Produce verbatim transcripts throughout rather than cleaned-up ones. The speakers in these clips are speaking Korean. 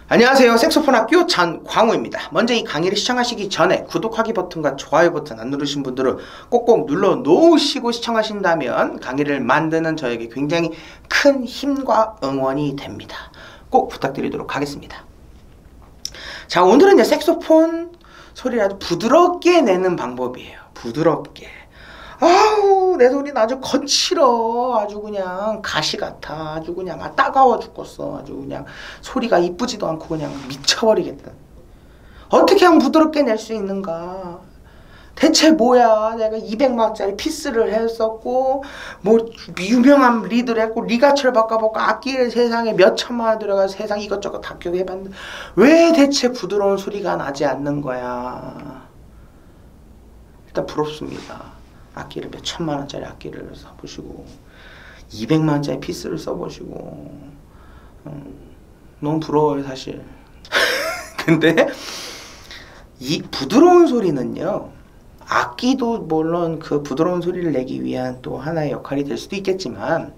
안녕하세요. 색소폰 학교 전광우입니다. 먼저 이 강의를 시청하시기 전에 구독하기 버튼과 좋아요 버튼 안 누르신 분들은 꼭꼭 눌러 놓으시고 시청하신다면 강의를 만드는 저에게 굉장히 큰 힘과 응원이 됩니다. 꼭 부탁드리도록 하겠습니다. 자, 오늘은 이제 색소폰 소리를 아주 부드럽게 내는 방법이에요. 부드럽게. 아우, 내 소리는 아주 거칠어. 아주 그냥 가시 같아. 아주 그냥 아, 따가워 죽겠어. 아주 그냥 소리가 이쁘지도 않고 그냥 미쳐버리겠다. 어떻게 하면 부드럽게 낼 수 있는가? 대체 뭐야? 내가 이백만 원짜리 피스를 했었고 뭐 유명한 리드를 했고 리가철 바꿔보고 악기를 세상에 몇 천만 원 들어가서 세상 이것저것 다 교육해봤는데 왜 대체 부드러운 소리가 나지 않는 거야? 일단 부럽습니다. 악기를 몇 천만 원짜리 악기를 써보시고 이백만 원짜리 피스를 써보시고 음, 너무 부러워요 사실. 근데 이 부드러운 소리는요, 악기도 물론 그 부드러운 소리를 내기 위한 또 하나의 역할이 될 수도 있겠지만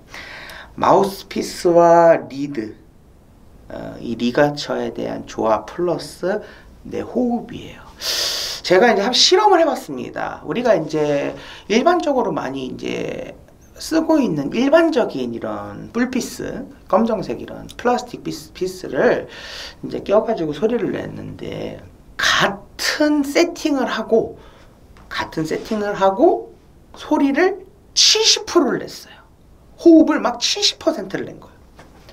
마우스피스와 리드, 어, 이 리가처에 대한 조합 플러스 내 호흡이에요. 제가 이제 한 실험을 해봤습니다. 우리가 이제 일반적으로 많이 이제 쓰고 있는 일반적인 이런 뿔피스, 검정색 이런 플라스틱 피스, 피스를 이제 껴가지고 소리를 냈는데 같은 세팅을 하고 같은 세팅을 하고 소리를 칠십 퍼센트를 냈어요. 호흡을 막 칠십 퍼센트를 낸 거예요.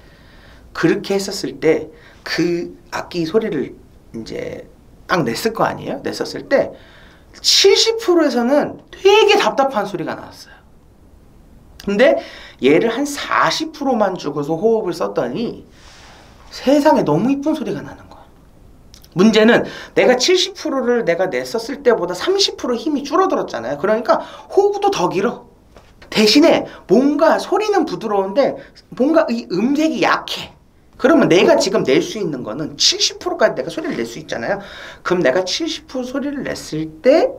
그렇게 했었을 때 그 악기 소리를 이제 딱 냈을 거 아니에요? 냈었을 때 칠십 퍼센트에서는 되게 답답한 소리가 나왔어요. 근데 얘를 한 사십 퍼센트만 주고서 호흡을 썼더니 세상에 너무 이쁜 소리가 나는 거야. 문제는 내가 칠십 퍼센트를 내가 냈었을 때보다 삼십 퍼센트 힘이 줄어들었잖아요. 그러니까 호흡도 더 길어. 대신에 뭔가 소리는 부드러운데 뭔가 이 음색이 약해. 그러면 내가 지금 낼 수 있는 거는 칠십 퍼센트까지 내가 소리를 낼 수 있잖아요. 그럼 내가 칠십 퍼센트 소리를 냈을 때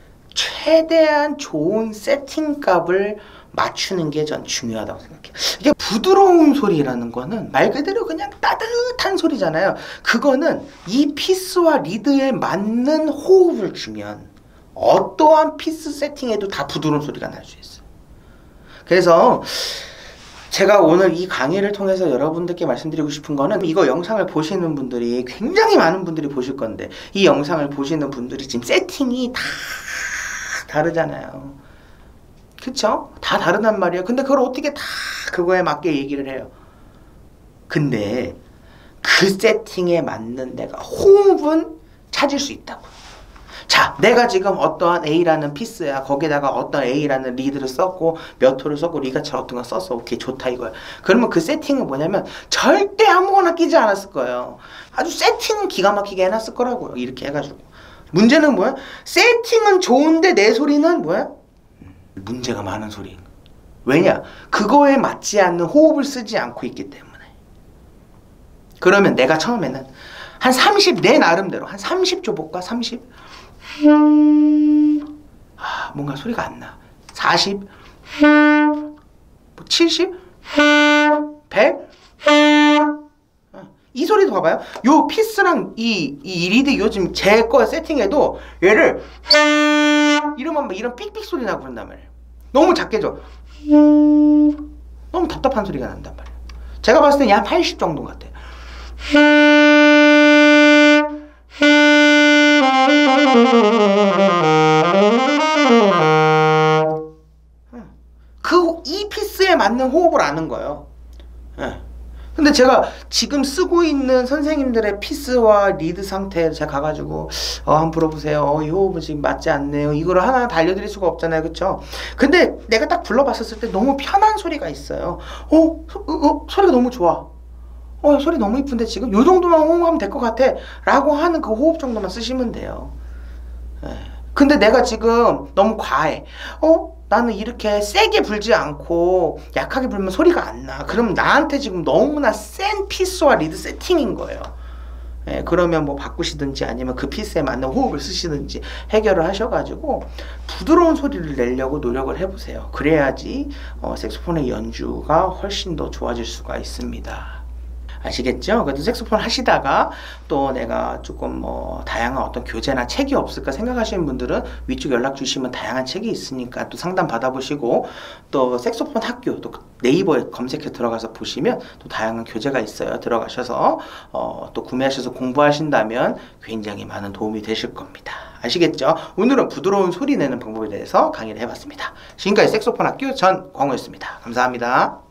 최대한 좋은 세팅 값을 맞추는 게 전 중요하다고 생각해요. 이게 부드러운 소리라는 거는 말 그대로 그냥 따뜻한 소리잖아요. 그거는 이 피스와 리드에 맞는 호흡을 주면 어떠한 피스 세팅에도 다 부드러운 소리가 날 수 있어요. 그래서 제가 오늘 이 강의를 통해서 여러분들께 말씀드리고 싶은 거는, 이거 영상을 보시는 분들이 굉장히 많은 분들이 보실 건데 이 영상을 보시는 분들이 지금 세팅이 다 다르잖아요. 그쵸? 다 다르단 말이에요. 근데 그걸 어떻게 다 그거에 맞게 얘기를 해요. 근데 그 세팅에 맞는 내가 호흡은 찾을 수 있다고. 자, 내가 지금 어떠한 A라는 피스야. 거기다가 어떤 A라는 리드를 썼고 몇 호를 썼고 리가처 어떤 거 썼어. 오케이, 좋다 이거야. 그러면 그 세팅은 뭐냐면 절대 아무거나 끼지 않았을 거예요. 아주 세팅은 기가 막히게 해놨을 거라고요. 이렇게 해가지고. 문제는 뭐야? 세팅은 좋은데 내 소리는 뭐야? 문제가 많은 소리인 거야. 왜냐? 그거에 맞지 않는 호흡을 쓰지 않고 있기 때문에. 그러면 내가 처음에는 한 삼십, 내 나름대로 한 삼십 줘 볼까? 삼십? 아, 뭔가 소리가 안 나. 사십, 뭐 칠십, 백. 이 소리도 봐봐요. 요 피스랑 이, 이 리드 요즘 제 거 세팅해도 얘를 이러면 막 이런 삑삑 소리 나고 그런단 말이에요. 너무 작게 줘. 너무 답답한 소리가 난단 말이에요. 제가 봤을 때 한 팔십 정도 같아요. 그 이 피스에 맞는 호흡을 아는 거예요. 예. 근데 제가 지금 쓰고 있는 선생님들의 피스와 리드 상태를 제가 가가지고 어, 한번 불러보세요. 어, 이 호흡은 지금 맞지 않네요. 이거를 하나 다 알려드릴 수가 없잖아요. 그쵸? 근데 내가 딱 불러봤었을 때 너무 편한 소리가 있어요. 어, 소, 어, 소리가 너무 좋아. 어, 소리 너무 이쁜데 지금 요 정도만 호흡하면 될 것 같아 라고 하는 그 호흡 정도만 쓰시면 돼요. 예. 근데 내가 지금 너무 과해. 어? 나는 이렇게 세게 불지 않고 약하게 불면 소리가 안 나. 그럼 나한테 지금 너무나 센 피스와 리드 세팅인 거예요. 예, 그러면 뭐 바꾸시든지 아니면 그 피스에 맞는 호흡을 쓰시든지 해결을 하셔가지고 부드러운 소리를 내려고 노력을 해보세요. 그래야지 어, 색소폰의 연주가 훨씬 더 좋아질 수가 있습니다. 아시겠죠? 그래도 색소폰 하시다가 또 내가 조금 뭐 다양한 어떤 교재나 책이 없을까 생각하시는 분들은 위쪽 연락 주시면 다양한 책이 있으니까 또 상담 받아보시고, 또 색소폰 학교 또 네이버에 검색해 들어가서 보시면 또 다양한 교재가 있어요. 들어가셔서 어, 또 구매하셔서 공부하신다면 굉장히 많은 도움이 되실 겁니다. 아시겠죠? 오늘은 부드러운 소리 내는 방법에 대해서 강의를 해봤습니다. 지금까지 색소폰 학교 전광호였습니다. 감사합니다.